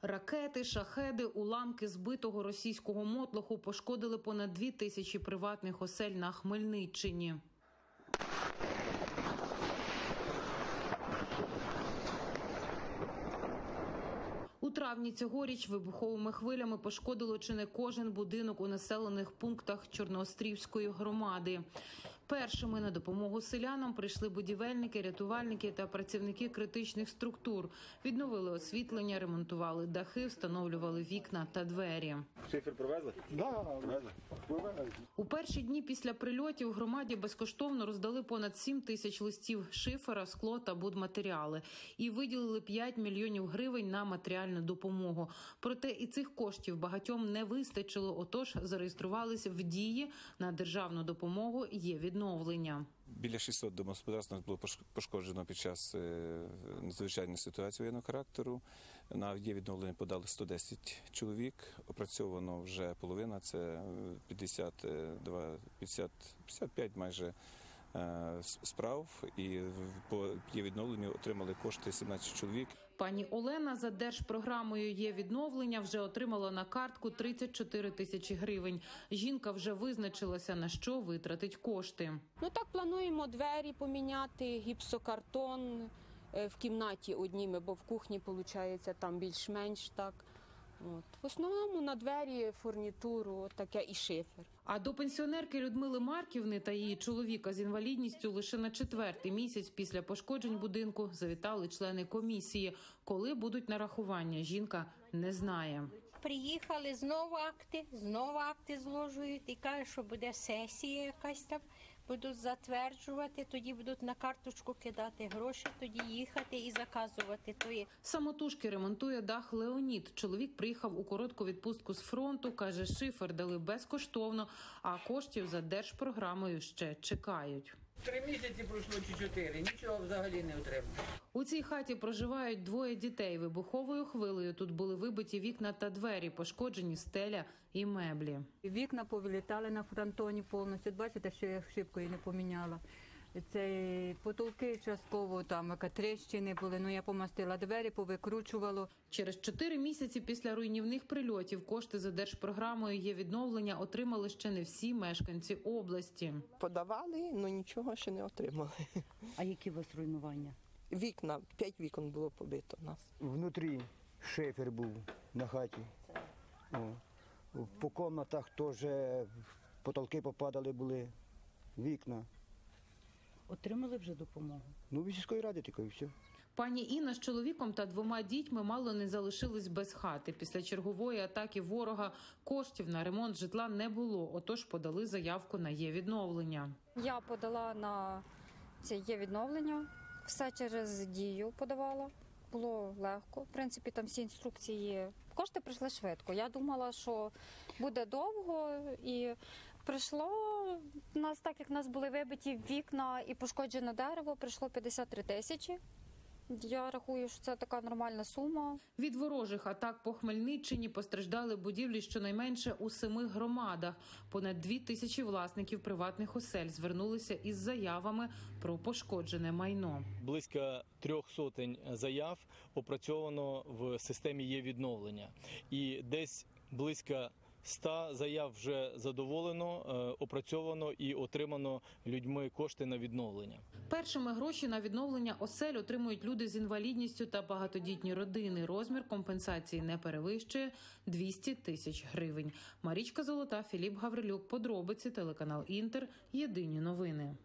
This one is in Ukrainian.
Ракети, шахеди, уламки збитого російського мотлоху пошкодили понад 2000 приватних осель на Хмельниччині. У травні цьогоріч вибуховими хвилями пошкодило чи не кожен будинок у населених пунктах Чорноострівської громади. Першими на допомогу селянам прийшли будівельники, рятувальники та працівники критичних структур. Відновили освітлення, ремонтували дахи, встановлювали вікна та двері. Шифер привезли? Да, привезли. У перші дні після прильотів громаді безкоштовно роздали понад 7 тисяч листів шифера, скло та будматеріали. І виділили 5 мільйонів гривень на матеріальну допомогу. Проте і цих коштів багатьом не вистачило, отож зареєструвалися в дії на державну допомогу «Є відновлення». Біля 600 домогосподарств було пошкоджено під час надзвичайної ситуації воєнного характеру. На «Є відновлення» подали 110 чоловік. Опрацьовано вже половина, це 55 майже справ, і по «Є відновленню» отримали кошти 17 чоловік. Пані Олена за держпрограмою «Є відновлення» вже отримала на картку 34 тисячі гривень. Жінка вже визначилася, на що витратить кошти. Так плануємо двері поміняти, гіпсокартон в кімнаті одніми, бо в кухні, виходить, там більш-менш так. В основному на двері, фурнітуру, таке і шифер. А до пенсіонерки Людмили Марківни та її чоловіка з інвалідністю лише на 4-й місяць після пошкоджень будинку завітали члени комісії. Коли будуть нарахування, жінка не знає. Приїхали, знову акти зложують і кажуть, що буде сесія якась там, будуть затверджувати, тоді будуть на карточку кидати гроші, тоді їхати і заказувати. Самотужки ремонтує дах Леонід. Чоловік приїхав у коротку відпустку з фронту, каже, шифер дали безкоштовно, а коштів за держпрограмою ще чекають. 3 місяці пройшло чи 4, нічого взагалі не отримав. У цій хаті проживають 2 дітей. Вибуховою хвилею тут були вибиті вікна та двері, пошкоджені стеля і меблі. Вікна повилітали на фронтоні повністю. Бачите, що я шибкою не поміняла. Це потолки частково, там тріщини були, я помастила двері, повикручувало. Через 4 місяці після руйнівних прильотів кошти за держпрограмою «Є відновлення» отримали ще не всі мешканці області. Подавали, але нічого ще не отримали. А які у вас руйнування? Вікна, 5 вікон було побито у нас. Внутрі шифер був на хаті. По кімнатах теж потолки попадали були, вікна. Отримали вже допомогу? Від сільської ради тільки і все. Пані Інна з чоловіком та 2 дітьми мало не залишились без хати. Після чергової атаки ворога коштів на ремонт житла не було, отож подали заявку на «Є відновлення». Я подала на це «Є відновлення», все через Дію подавала, було легко. В принципі, там всі інструкції є. Кошти прийшли швидко. Я думала, що буде довго, і прийшло, так як в нас були вибиті вікна і пошкоджене дерево, прийшло 53 тисячі. Я рахую, що це така нормальна сума. Від ворожих атак по Хмельниччині постраждали будівлі щонайменше у 7 громадах. Понад 2000 власників приватних осель звернулися із заявами про пошкоджене майно. Близько 300 заяв опрацьовано в системі «Є відновлення». І десь близько 100 заяв вже задоволено, опрацьовано і отримано людьми кошти на відновлення. Першими гроші на відновлення осель отримують люди з інвалідністю та багатодітні родини. Розмір компенсації не перевищує 200 тисяч гривень. Марічка Золота, Філіп Гаврилюк. Подробиці, телеканал «Інтер». Єдині новини.